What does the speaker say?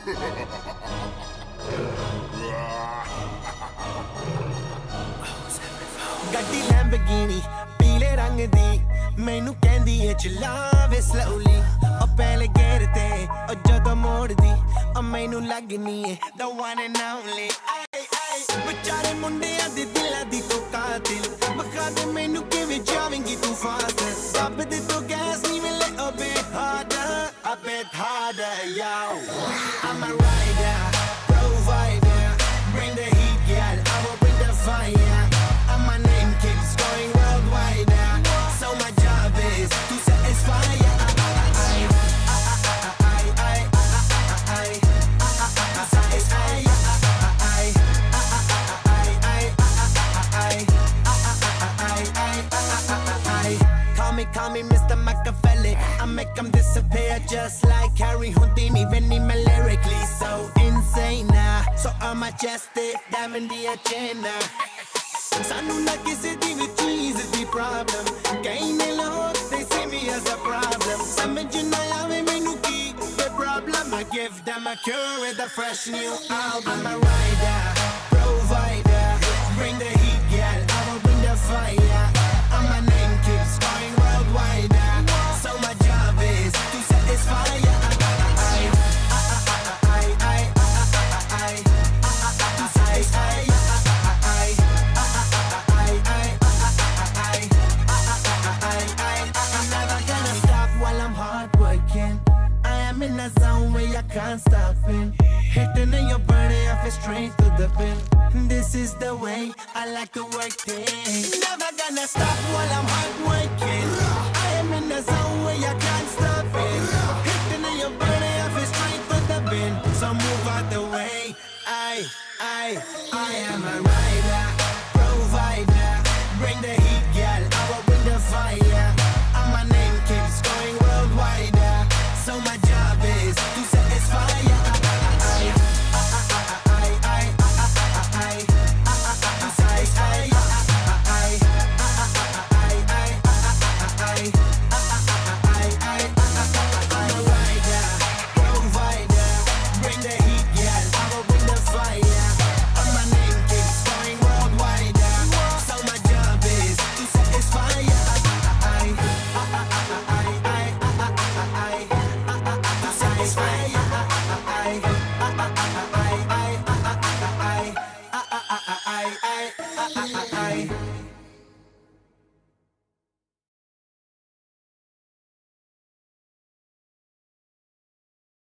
ਗੱਡੀ ਲੈਂਬਰਗਿਨੀ ਪੀਲੇ ਰੰਗ ਦੀ ਮੈਨੂੰ ਕਹਿੰਦੀ ਏ ਚਲਾਵੇ slowly ਉਹ ਪਹਿਲੇ ਗੇਰ ਤੇ ਉਹ ਜਦੋਂ ਮੋੜਦੀ ਉਹ ਮੈਨੂੰ ਲੱਗਨੀ ਏ the one and only ਵਿਚਾਰੇ ਮੁੰਡਿਆਂ ਦੇ ਦਿਲਾਂ ਦੀ ਤੂੰ ਕਾਤਿਲ ਮਖਾ ਦੇ ਮੈਨੂੰ ਕਿਵੇਂ ਜਾਵੇਂਗੀ ਤੂੰ ਫਾਸਟ ਰੱਬ ਦੇ ਤੋਂ ਗੈਸ ਨਹੀਂ ਮਿਲੇ a bit harder yo I'm a rider provider bring the heat girl I will bring the fire and my name keeps going worldwide so my job is to satisfy Call me Mr. Machiavelli I make them disappear just like Harry Houdini Veni me lyrically so insane so I'm majestic diamond the agenda Sanu na kisi di vi cheese di problem Kaine log they see me as a problem Samajh na aave mainu ki the problem I give them a cure with a fresh new album I'm a rider provider bring the heat girl I will bring the fire and my name keeps going worldwide so my job is to satisfy I'm never gonna stop while I'm hard working I am in a zone where I can't stop it hitting in your body I feel straight to the pin this is the way I like to work things never gonna stop while I'm hard working I am in a zone where I can't stop it hitting in your body I feel straight to the pin so move out the way I am a rider provider bring the